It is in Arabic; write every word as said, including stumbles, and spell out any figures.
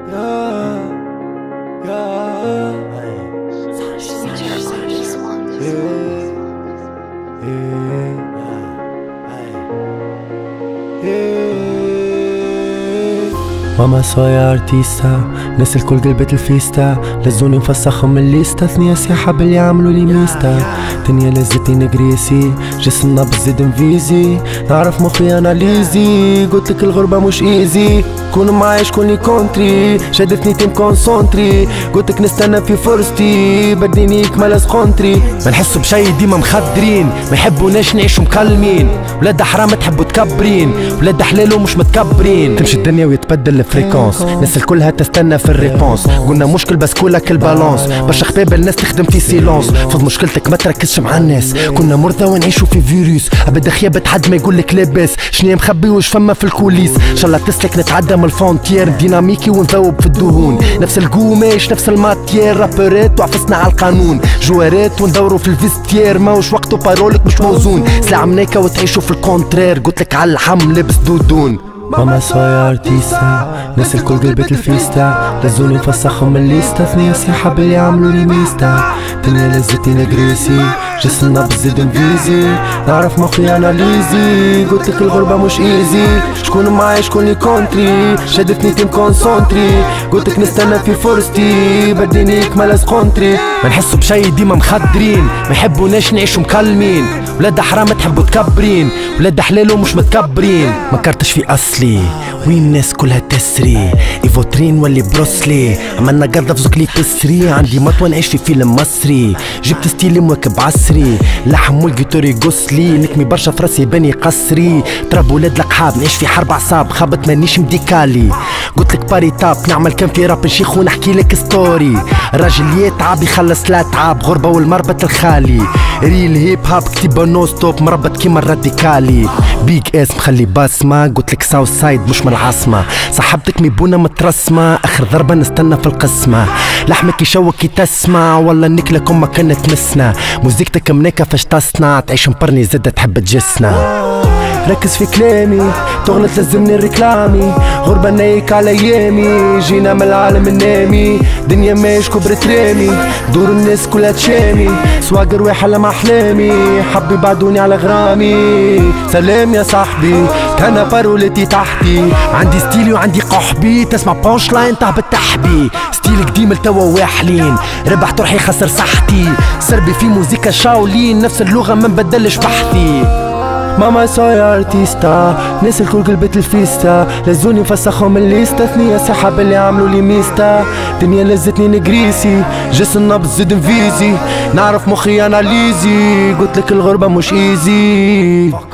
ماما صايا ارتيستا، ناس الكل قلبت الفيستا، لزوني نفسخهم من الليستا، ثنيا سياحة باللي عملوا لي ميستا، دنيا لزتني نجريسي، جسمنا بالزيد انفيزي، نعرف مخي اناليزي، قلتلك الغربة مش ايزي، كون معايا شكوني كونتري، شدتني تيم كونسونتري، قلتلك نستنى في فرصتي، بديني يكمل سكونتري، ما نحسوا بشي ديما مخدرين، ما يحبوناش نعيشوا مكلمين، ولاد حرام تحبوا تكبرين، ولاد حلال ومش متكبرين، تمشي الدنيا ويتبدل الفريكونس، الناس الكلها تستنى في الريبونس، قلنا مشكل بس كلك البالونس، باش خباب الناس تخدم في سيلونس، فض مشكلتك ما تركزش مع الناس، كنا مرضى ونعيشوا في فيروس، ابدا خيابة حد ما يقولك لاباس، شنيا مخبي وش فما في الكوليس، ان شاء الله تسلك نتعدى من الفونتير، ديناميكي ونذوب في الدهون، نفس القماش نفس الماتير، رابرات وعفسنا على القانون، جوارات وندوروا في الفيستير، ماوش وقته بارولك مش موزون، سلعة منيكا وتعيشوا في الكونترير، قلتلك على اللحم لابس دودون. ماما صايا ارتيستا، ناس الكل قلبت الفيستا، لزوني نفسخهم من الليستا، ثنيا سياحة باللي عملوا لي ميستا، دنيا لزتني نجريسي، جسمنا بالزيد انفيزي، نعرف مخي اناليزي، قلتلك الغربة مش ايزي، شكون معايا شكوني كونتري، شدتني تيم كونسونتري، قلتلك نستنى في فرصتي، بديني يكمل سكونتري، ما نحسوا بشي ديما مخدرين، ما يحبوناش نعيشوا مكلمين، ولاد حرام تحبوا تكبرين، ولاد حلال ومش متكبرين، ما كرتش في اصلي، وين الناس كلها تسري، ايفوترين ولا بروسلي، عملنا قرضة في زكلي تسري، عندي مطوى نعيش في فيلم مصري، جبت ستيلي مواكب عصري، لحم والقيتور يقصلي، نكمي برشا في راسي بني قصري، تراب ولاد القحاب نعيش في حرب اعصاب، خابط مانيش مديكالي، قلتلك باري تاب نعمل كان في راب نشيخ ونحكي لك ستوري، الراجل يتعب يخلص لا تعب، غربة والمربط الخالي، ريل هيب هاب كتيبة نو ستوب مربط كيما الراديكالي، بيج اس مخلي بصمة، قلتلك ساوث سايد مش من العاصمة، صاحبتك ميبونة مترسمة، اخر ضربة نستنى في القسمة، لحمك يشوك كي تسمع، والله نكلك امك كانت تمسنا، موزيكتك منيكة فاش تصنع، تعيش مبرني زادة تحب تجسنا، ركز في كلامي تغلط لازمني الركلامي، غربة نايك على ايامي، جينا من العالم النامي، دنيا ماش كبرت رامي، دور الناس كلها تشامي، سواقر ويحلى مع احلامي، حبي بعدوني على غرامي، سلام يا صاحبي كان بارولتي تحتي، عندي ستيلي وعندي قحبي، تسمع بونش لاين تهبط تحبي، ستيلك ديما التوا واحلين، ربحت روحي خسر صحتي، سربي في موزيكا شاولين، نفس اللغة ما نبدلش بحثي. ماما صايا ارتيستا، ناس الكل قلبت الفيستا، لزوني نفسخهم من الليستا، ثنيا سياحة باللي عملوا لي ميستا، دنيا لزتني نجريسي، جسمنا بالزيد انفيزي، نعرف مخي اناليزي، قلتلك الغربة مش ايزي.